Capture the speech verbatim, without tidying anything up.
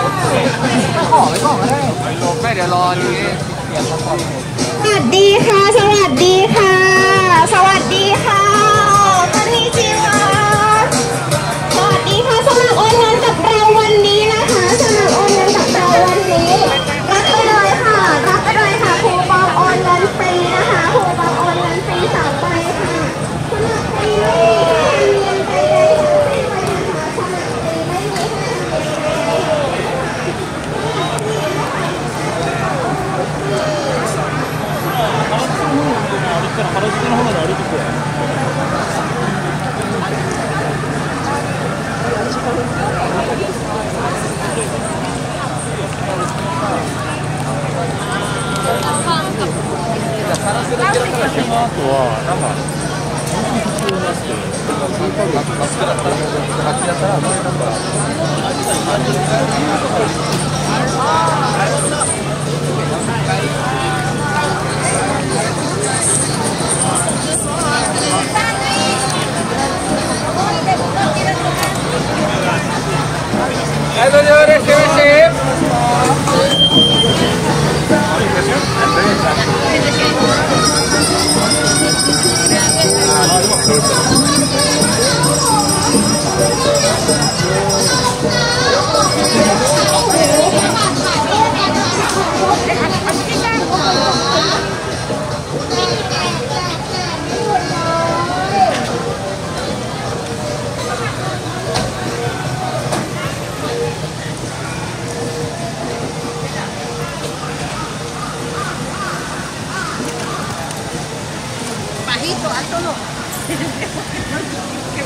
ขอไว้ก่อนก็ได้ไม่เดี๋ยวรอนี้เดี๋ยวเขาขอสวัสดีค่ะสวัสดีค่ะสวัสดีค่ะคอนนิจิวะสวัสดีค่ะสมัครโอนเงินกับเราวันนี้นะคะสมัครโอนเงินกับเราวันนี้รับไปเลยค่ะรับไปเลยค่ะคูปองโอนเงินฟรีนะคะคูปองโอนเงินฟรีสามใบค่ะสมัครฟรีไม่มีเงินใดๆทั้งสิ้นเลยนะคะสมัครฟรีไม่มี原宿の方まで歩いてくる。あとはなんか本当に普通になってマスクだったら巻きだったらなんかはい、どうぞいらっしゃいませ。 Bajito, alto no.